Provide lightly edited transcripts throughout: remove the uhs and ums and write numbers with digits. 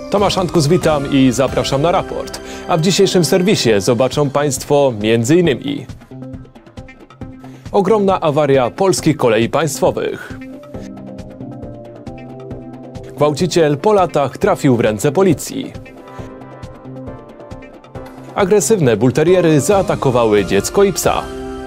Tomasz Antkus, witam i zapraszam na raport. A w dzisiejszym serwisie zobaczą Państwo m.in. ogromna awaria polskich kolei państwowych. Gwałciciel po latach trafił w ręce policji. Agresywne bulteriery zaatakowały dziecko i psa.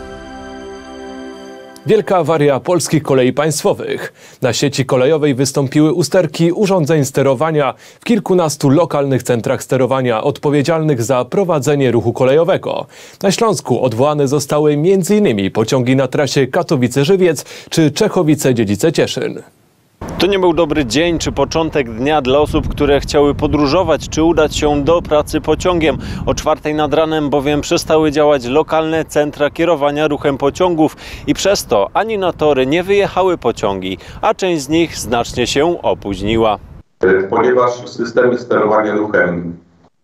Wielka awaria polskich kolei państwowych. Na sieci kolejowej wystąpiły usterki urządzeń sterowania w kilkunastu lokalnych centrach sterowania odpowiedzialnych za prowadzenie ruchu kolejowego. Na Śląsku odwołane zostały m.in. pociągi na trasie Katowice-Żywiec czy Czechowice-Dziedzice-Cieszyn. To nie był dobry dzień czy początek dnia dla osób, które chciały podróżować czy udać się do pracy pociągiem. O 4 nad ranem bowiem przestały działać lokalne centra kierowania ruchem pociągów i przez to ani na tory nie wyjechały pociągi, a część z nich znacznie się opóźniła. Ponieważ systemy sterowania ruchem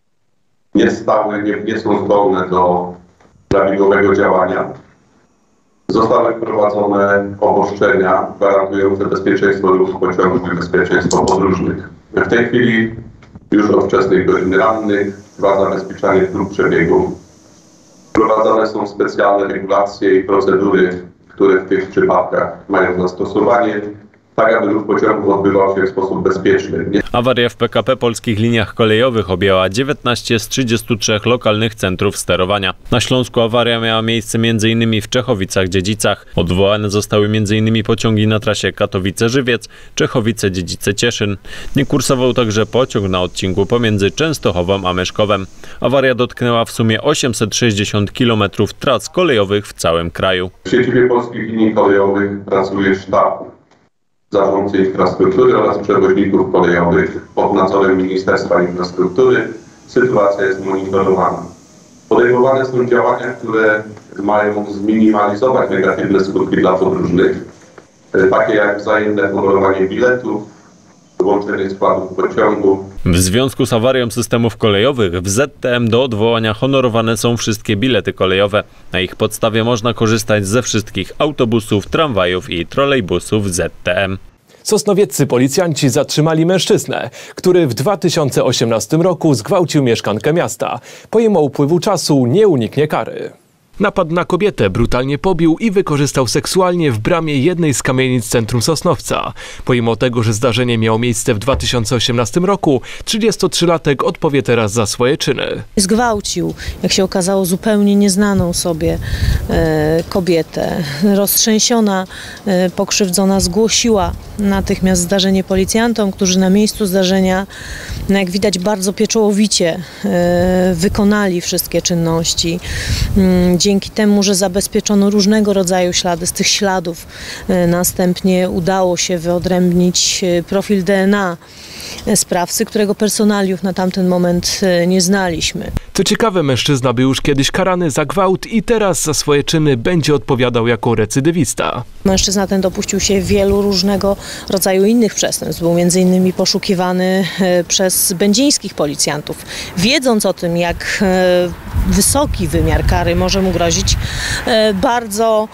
nie są zdolne do prawidłowego działania, zostały wprowadzone obostrzenia gwarantujące bezpieczeństwo ruchu pociągów i bezpieczeństwo podróżnych. W tej chwili już od wczesnych godzin rannych trwa zabezpieczanie dróg przebiegu. Wprowadzane są specjalne regulacje i procedury, które w tych przypadkach mają zastosowanie, tak aby ruch pociągów odbywał się w sposób bezpieczny. Awaria w PKP Polskich Liniach Kolejowych objęła 19 z 33 lokalnych centrów sterowania. Na Śląsku awaria miała miejsce m.in. w Czechowicach-Dziedzicach. Odwołane zostały m.in. pociągi na trasie Katowice-Żywiec, Czechowice-Dziedzice-Cieszyn. Nie kursował także pociąg na odcinku pomiędzy Częstochową a Myszkowem. Awaria dotknęła w sumie 860 km tras kolejowych w całym kraju. W siedzibie Polskich Linii Kolejowych pracuje sztab zarządcy infrastruktury oraz przewoźników kolejowych pod nadzorem Ministerstwa Infrastruktury. Sytuacja jest monitorowana. Podejmowane są działania, które mają zminimalizować negatywne skutki dla podróżnych, takie jak wzajemne honorowanie biletów, włączenie składów pociągu. W związku z awarią systemów kolejowych w ZTM do odwołania honorowane są wszystkie bilety kolejowe. Na ich podstawie można korzystać ze wszystkich autobusów, tramwajów i trolejbusów ZTM. Sosnowieccy policjanci zatrzymali mężczyznę, który w 2018 roku zgwałcił mieszkankę miasta. Pomimo upływu czasu nie uniknie kary. Napadł na kobietę, brutalnie pobił i wykorzystał seksualnie w bramie jednej z kamienic centrum Sosnowca. Pomimo tego, że zdarzenie miało miejsce w 2018 roku, 33-latek odpowie teraz za swoje czyny. Zgwałcił, jak się okazało, zupełnie nieznaną sobie kobietę. Roztrzęsiona, pokrzywdzona zgłosiła natychmiast zdarzenie policjantom, którzy na miejscu zdarzenia, jak widać, bardzo pieczołowicie wykonali wszystkie czynności. Dzięki temu, że zabezpieczono różnego rodzaju ślady, z tych śladów następnie udało się wyodrębnić profil DNA sprawcy, którego personaliów na tamten moment nie znaliśmy. Co ciekawe, mężczyzna był już kiedyś karany za gwałt i teraz za swoje czyny będzie odpowiadał jako recydywista. Mężczyzna ten dopuścił się wielu różnego rodzaju innych przestępstw. Był m.in. poszukiwany przez będzińskich policjantów. Wiedząc o tym, jak wysoki wymiar kary może mu grozić, bardzo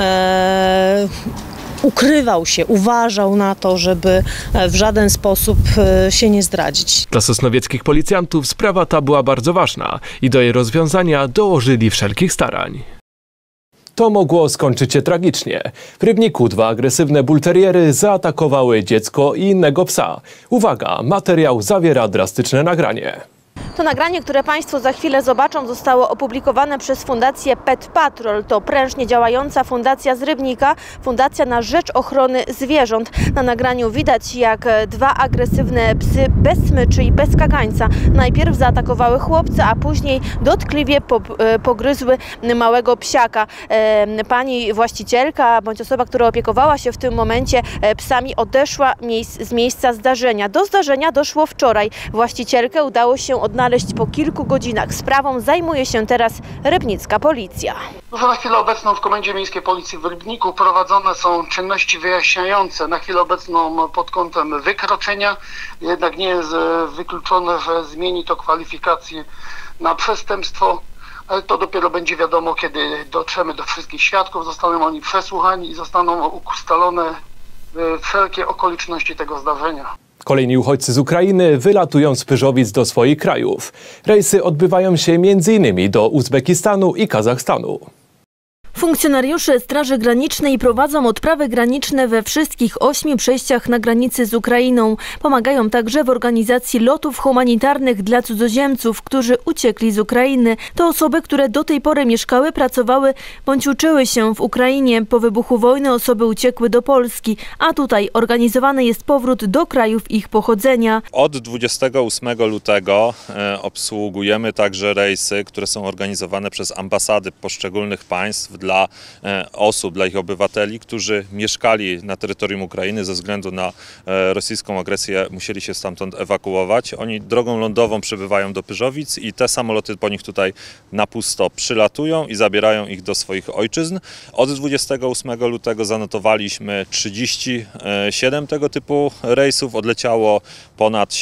ukrywał się, uważał na to, żeby w żaden sposób się nie zdradzić. Dla sosnowieckich policjantów sprawa ta była bardzo ważna i do jej rozwiązania dołożyli wszelkich starań. To mogło skończyć się tragicznie. W Rybniku 2 agresywne bulteriery zaatakowały dziecko i innego psa. Uwaga, materiał zawiera drastyczne nagranie. To nagranie, które Państwo za chwilę zobaczą, zostało opublikowane przez Fundację Pet Patrol. To prężnie działająca fundacja z Rybnika, fundacja na rzecz ochrony zwierząt. Na nagraniu widać, jak 2 agresywne psy bez smyczy i bez kagańca najpierw zaatakowały chłopca, a później dotkliwie pogryzły małego psiaka. Pani właścicielka bądź osoba, która opiekowała się w tym momencie psami, odeszła z miejsca zdarzenia. Do zdarzenia doszło wczoraj. Właścicielkę udało się odnaleźć po kilku godzinach. Sprawą zajmuje się teraz rybnicka policja. Na chwilę obecną w Komendzie Miejskiej Policji w Rybniku prowadzone są czynności wyjaśniające. Na chwilę obecną pod kątem wykroczenia, jednak nie jest wykluczone, że zmieni to kwalifikację na przestępstwo. Ale to dopiero będzie wiadomo, kiedy dotrzemy do wszystkich świadków, zostaną oni przesłuchani i zostaną ustalone wszelkie okoliczności tego zdarzenia. Kolejni uchodźcy z Ukrainy wylatują z Pyrzowic do swoich krajów. Rejsy odbywają się m.in. do Uzbekistanu i Kazachstanu. Funkcjonariusze Straży Granicznej prowadzą odprawy graniczne we wszystkich 8 przejściach na granicy z Ukrainą. Pomagają także w organizacji lotów humanitarnych dla cudzoziemców, którzy uciekli z Ukrainy. To osoby, które do tej pory mieszkały, pracowały bądź uczyły się w Ukrainie. Po wybuchu wojny osoby uciekły do Polski, a tutaj organizowany jest powrót do krajów ich pochodzenia. Od 28 lutego obsługujemy także rejsy, które są organizowane przez ambasady poszczególnych państw dla osób, dla ich obywateli, którzy mieszkali na terytorium Ukrainy ze względu na rosyjską agresję, musieli się stamtąd ewakuować. Oni drogą lądową przybywają do Pyrzowic i te samoloty po nich tutaj na pusto przylatują i zabierają ich do swoich ojczyzn. Od 28 lutego zanotowaliśmy 37 tego typu rejsów. Odleciało ponad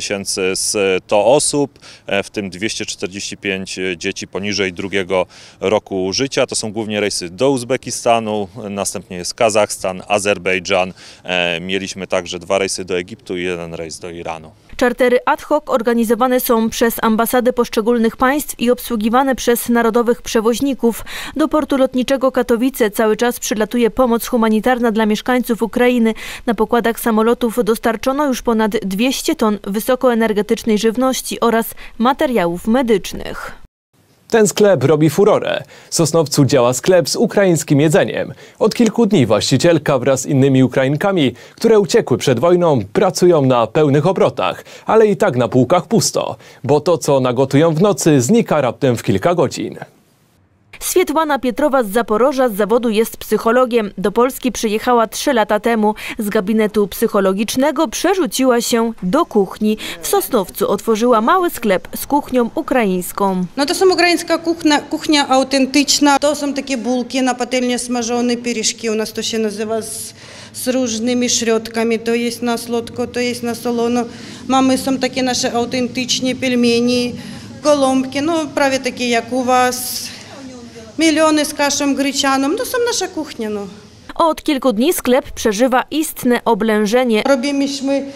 7100 osób, w tym 245 dzieci poniżej 2 roku życia. To są głównie rejsy do Uzbekistanu, następnie jest Kazachstan, Azerbejdżan. Mieliśmy także 2 rejsy do Egiptu i 1 rejs do Iranu. Czartery ad hoc organizowane są przez ambasady poszczególnych państw i obsługiwane przez narodowych przewoźników. Do portu lotniczego Katowice cały czas przylatuje pomoc humanitarna dla mieszkańców Ukrainy. Na pokładach samolotów dostarczono już ponad 200 ton wysokoenergetycznej żywności oraz materiałów medycznych. Ten sklep robi furorę. W Sosnowcu działa sklep z ukraińskim jedzeniem. Od kilku dni właścicielka wraz z innymi Ukrainkami, które uciekły przed wojną, pracują na pełnych obrotach, ale i tak na półkach pusto, bo to, co nagotują w nocy, znika raptem w kilka godzin. Swietłana Pietrowa z Zaporoża z zawodu jest psychologiem. Do Polski przyjechała 3 lata temu. Z gabinetu psychologicznego przerzuciła się do kuchni. W Sosnowcu otworzyła mały sklep z kuchnią ukraińską. No to są ukraińska kuchnia autentyczna. To są takie bułki na patelni smażone, pierożki. U nas to się nazywa z różnymi środkami. To jest na słodko, to jest na solono. Są takie nasze autentyczne pelmeni, gołąbki, no prawie takie jak u was. Miliony z kaszą gryczaną, to są nasza kuchnia. No. Od kilku dni sklep przeżywa istne oblężenie. Robiliśmy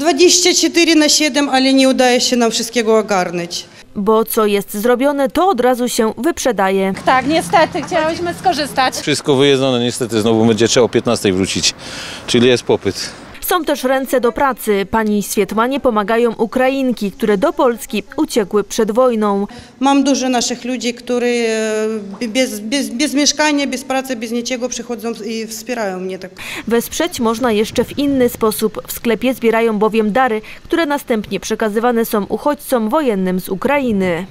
24/7, ale nie udaje się nam wszystkiego ogarnąć. Bo co jest zrobione, to od razu się wyprzedaje. Tak, niestety, chciałyśmy skorzystać. Wszystko wyjedzone, niestety znowu będzie trzeba o 15 wrócić, czyli jest popyt. Są też ręce do pracy. Pani Swietłanie pomagają Ukrainki, które do Polski uciekły przed wojną. Mam dużo naszych ludzi, którzy bez mieszkania, bez pracy, bez niczego przychodzą i wspierają mnie. Tak. Wesprzeć można jeszcze w inny sposób. W sklepie zbierają bowiem dary, które następnie przekazywane są uchodźcom wojennym z Ukrainy.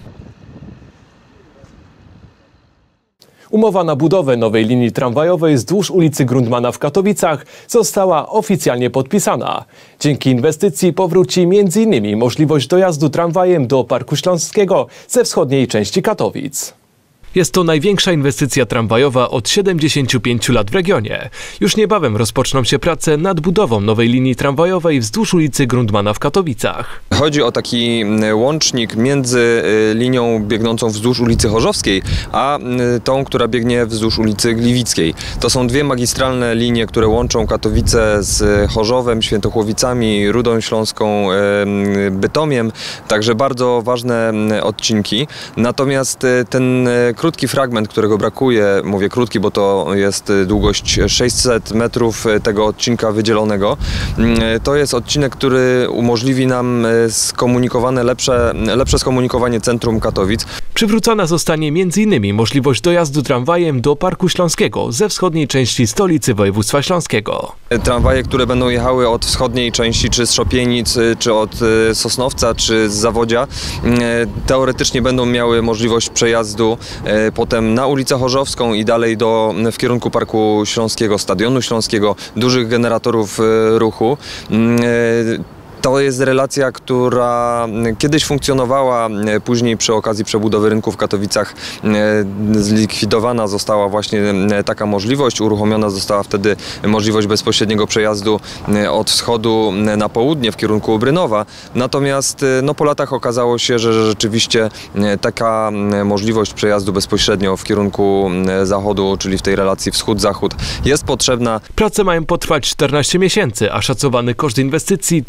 Umowa na budowę nowej linii tramwajowej wzdłuż ulicy Grundmana w Katowicach została oficjalnie podpisana. Dzięki inwestycji powróci m.in. możliwość dojazdu tramwajem do Parku Śląskiego ze wschodniej części Katowic. Jest to największa inwestycja tramwajowa od 75 lat w regionie. Już niebawem rozpoczną się prace nad budową nowej linii tramwajowej wzdłuż ulicy Grundmana w Katowicach. Chodzi o taki łącznik między linią biegnącą wzdłuż ulicy Chorzowskiej, a tą, która biegnie wzdłuż ulicy Gliwickiej. To są 2 magistralne linie, które łączą Katowice z Chorzowem, Świętochłowicami, Rudą Śląską, Bytomiem. Także bardzo ważne odcinki. Natomiast ten krótki fragment, którego brakuje, mówię krótki, bo to jest długość 600 metrów tego odcinka wydzielonego. To jest odcinek, który umożliwi nam lepsze skomunikowanie centrum Katowic. Przywrócona zostanie m.in. możliwość dojazdu tramwajem do Parku Śląskiego ze wschodniej części stolicy województwa śląskiego. Tramwaje, które będą jechały od wschodniej części, czy z Szopienic, czy od Sosnowca, czy z Zawodzia, teoretycznie będą miały możliwość przejazdu potem na ulicę Chorzowską i dalej w kierunku Parku Śląskiego, Stadionu Śląskiego, dużych generatorów ruchu. To jest relacja, która kiedyś funkcjonowała, później przy okazji przebudowy rynku w Katowicach zlikwidowana została właśnie taka możliwość. Uruchomiona została wtedy możliwość bezpośredniego przejazdu od wschodu na południe w kierunku Brynowa. Natomiast po latach okazało się, że rzeczywiście taka możliwość przejazdu bezpośrednio w kierunku zachodu, czyli w tej relacji wschód-zachód, jest potrzebna. Prace mają potrwać 14 miesięcy, a szacowany koszt inwestycji to niespełna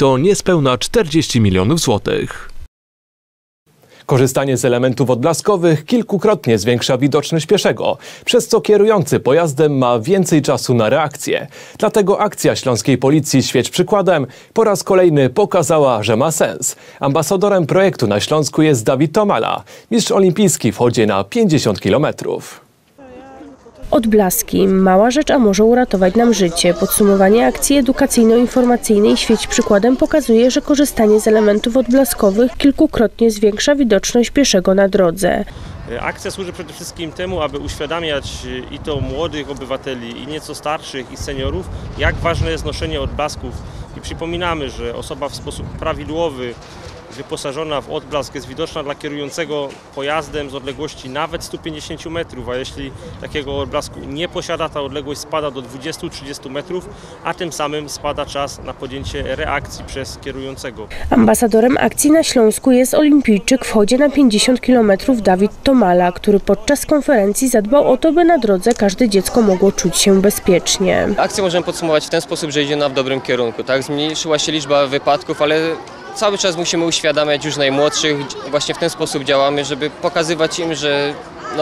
niespełna 40 milionów złotych. Korzystanie z elementów odblaskowych kilkukrotnie zwiększa widoczność pieszego, przez co kierujący pojazdem ma więcej czasu na reakcję. Dlatego akcja śląskiej policji Świeć przykładem po raz kolejny pokazała, że ma sens. Ambasadorem projektu na Śląsku jest Dawid Tomala, mistrz olimpijski w chodzie na 50 km. Odblaski. Mała rzecz, a może uratować nam życie. Podsumowanie akcji edukacyjno-informacyjnej Świeć przykładem pokazuje, że korzystanie z elementów odblaskowych kilkukrotnie zwiększa widoczność pieszego na drodze. Akcja służy przede wszystkim temu, aby uświadamiać i to młodych obywateli, i nieco starszych, i seniorów, jak ważne jest noszenie odblasków. I przypominamy, że osoba w sposób prawidłowy wyposażona w odblask jest widoczna dla kierującego pojazdem z odległości nawet 150 metrów, a jeśli takiego odblasku nie posiada, ta odległość spada do 20-30 metrów, a tym samym spada czas na podjęcie reakcji przez kierującego. Ambasadorem akcji na Śląsku jest olimpijczyk w chodzie na 50 km Dawid Tomala, który podczas konferencji zadbał o to, by na drodze każde dziecko mogło czuć się bezpiecznie. Akcję możemy podsumować w ten sposób, że idzie ona w dobrym kierunku. Tak? Zmniejszyła się liczba wypadków, ale cały czas musimy uświadamiać już najmłodszych. Właśnie w ten sposób działamy, żeby pokazywać im, że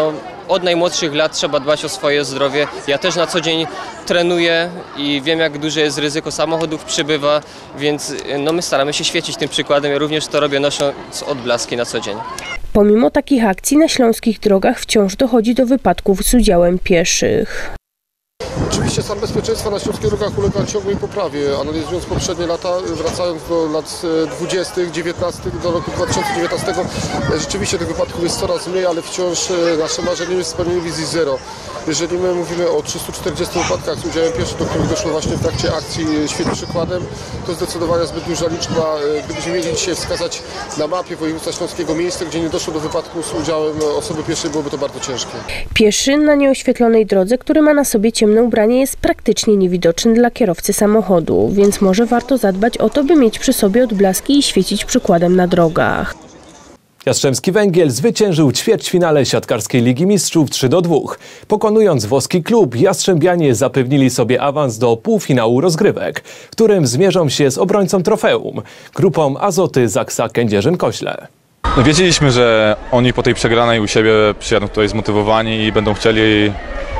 od najmłodszych lat trzeba dbać o swoje zdrowie. Ja też na co dzień trenuję i wiem, jak duże jest ryzyko samochodów przybywa, więc my staramy się świecić tym przykładem. Ja również to robię, nosząc odblaski na co dzień. Pomimo takich akcji na śląskich drogach wciąż dochodzi do wypadków z udziałem pieszych. Oczywiście stan bezpieczeństwa na śląskich drogach ulega ciągłej poprawie. Analizując poprzednie lata, wracając do lat 20., 19., do roku 2019, rzeczywiście tych wypadków jest coraz mniej, ale wciąż nasze marzenie jest spełnienie wizji zero. Jeżeli my mówimy o 340 wypadkach z udziałem pieszych, do których doszło właśnie w trakcie akcji Świeć przykładem, to zdecydowanie zbyt duża liczba. Gdybyśmy mieli dzisiaj wskazać na mapie województwa śląskiego miejsce, gdzie nie doszło do wypadku z udziałem osoby pieszej, byłoby to bardzo ciężkie. Pieszy na nieoświetlonej drodze, który ma na sobie ciemne ubranie, jest praktycznie niewidoczny dla kierowcy samochodu, więc może warto zadbać o to, by mieć przy sobie odblaski i świecić przykładem na drogach. Jastrzębski Węgiel zwyciężył ćwierćfinale siatkarskiej Ligi Mistrzów 3-2. Pokonując włoski klub, Jastrzębianie zapewnili sobie awans do półfinału rozgrywek, w którym zmierzą się z obrońcą trofeum, grupą Azoty Zaksa Kędzierzyn-Koźle. Wiedzieliśmy, że oni po tej przegranej u siebie przyjadą tutaj zmotywowani i będą chcieli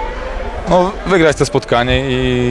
wygrać to spotkanie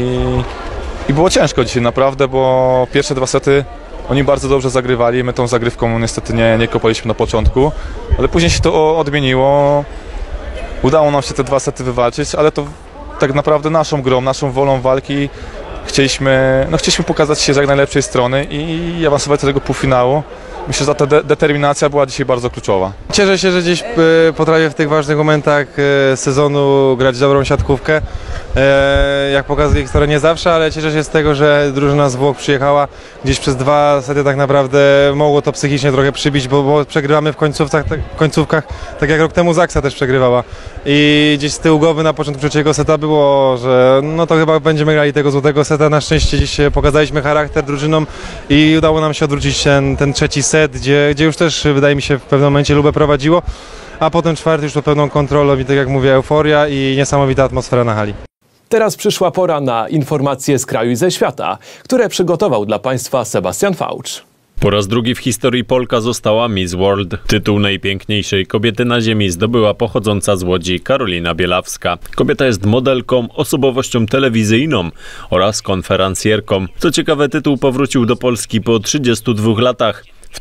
i było ciężko dzisiaj naprawdę, bo pierwsze dwa sety oni bardzo dobrze zagrywali, my tą zagrywką niestety nie kopaliśmy na początku, ale później się to odmieniło, udało nam się te dwa sety wywalczyć, ale to tak naprawdę naszą grą, naszą wolą walki chcieliśmy pokazać się z jak najlepszej strony i awansować do tego półfinału. Myślę, że ta determinacja była dzisiaj bardzo kluczowa. Cieszę się, że dziś potrafię w tych ważnych momentach sezonu grać dobrą siatkówkę. Jak pokazuje historia, nie zawsze, ale cieszę się z tego, że drużyna z Włoch przyjechała. Gdzieś przez dwa sety tak naprawdę mogło to psychicznie trochę przybić, bo przegrywamy w końcówkach, tak jak rok temu Zaksa też przegrywała. I gdzieś z tyłu głowy na początku trzeciego seta było, że to chyba będziemy grali tego złotego seta. Na szczęście dziś pokazaliśmy charakter drużynom i udało nam się odwrócić ten trzeci set, gdzie już też wydaje mi się w pewnym momencie Lubę prowadziło, a potem czwarty już to pełną kontrolą i tak jak mówię, euforia i niesamowita atmosfera na hali. Teraz przyszła pora na informacje z kraju i ze świata, które przygotował dla Państwa Sebastian Faucz. Po raz drugi w historii Polka została Miss World. Tytuł najpiękniejszej kobiety na ziemi zdobyła pochodząca z Łodzi Karolina Bielawska. Kobieta jest modelką, osobowością telewizyjną oraz konferencjerką. Co ciekawe, tytuł powrócił do Polski po 32 latach. W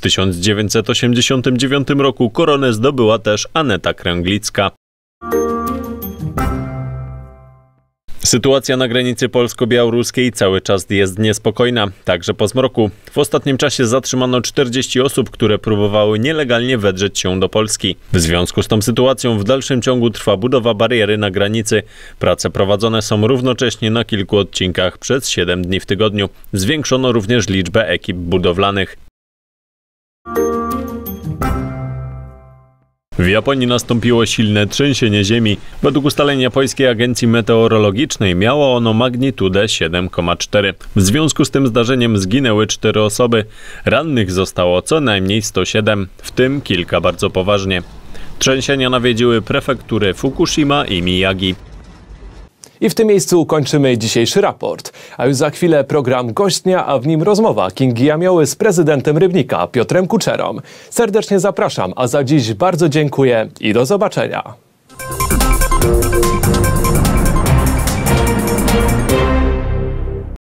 1989 roku koronę zdobyła też Aneta Kręglicka. Sytuacja na granicy polsko-białoruskiej cały czas jest niespokojna, także po zmroku. W ostatnim czasie zatrzymano 40 osób, które próbowały nielegalnie wedrzeć się do Polski. W związku z tą sytuacją w dalszym ciągu trwa budowa bariery na granicy. Prace prowadzone są równocześnie na kilku odcinkach przez 7 dni w tygodniu. Zwiększono również liczbę ekip budowlanych. W Japonii nastąpiło silne trzęsienie ziemi. Według ustaleń japońskiej agencji meteorologicznej miało ono magnitudę 7,4. W związku z tym zdarzeniem zginęły 4 osoby. Rannych zostało co najmniej 107, w tym kilka bardzo poważnie. Trzęsienia nawiedziły prefektury Fukushima i Miyagi. I w tym miejscu kończymy dzisiejszy raport. A już za chwilę program Gość Dnia, a w nim rozmowa Kingi Jamioły z prezydentem Rybnika, Piotrem Kuczerą. Serdecznie zapraszam, a za dziś bardzo dziękuję i do zobaczenia.